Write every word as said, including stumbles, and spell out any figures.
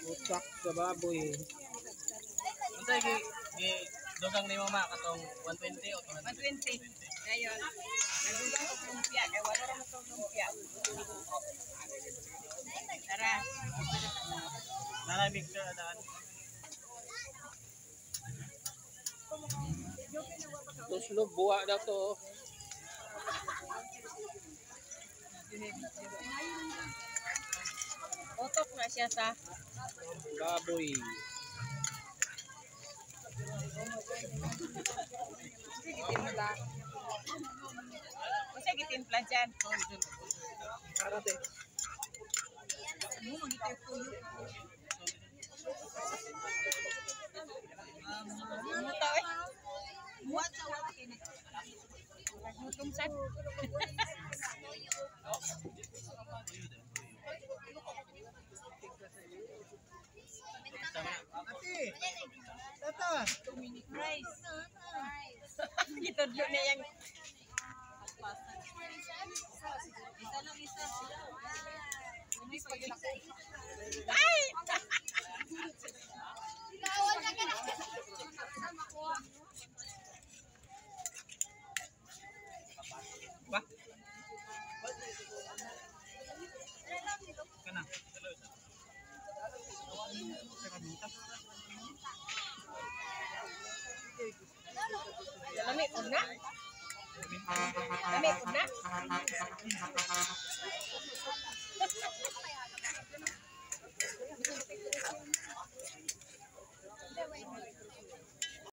Utak sa baboy. Unsay gi gi dugang ni mama katong one twenty o one twenty. Ngayon, nagugang ko lumpia. Kaya wala rin ito lumpia. Tara. nanay mixer daan. Tuslog, buwa daw to. Otok na siya sa Baboy. gitimpla. Kasi gitimpla dyan. Karate. Ano mo dito yung puyo? Ano to eh? What sa what kinit? Gutom sa. Ate. Tata. two minute rice. Gitudlo na yung isa lang isa. Ay! Ba? Kana. Lami po na. Lami po na.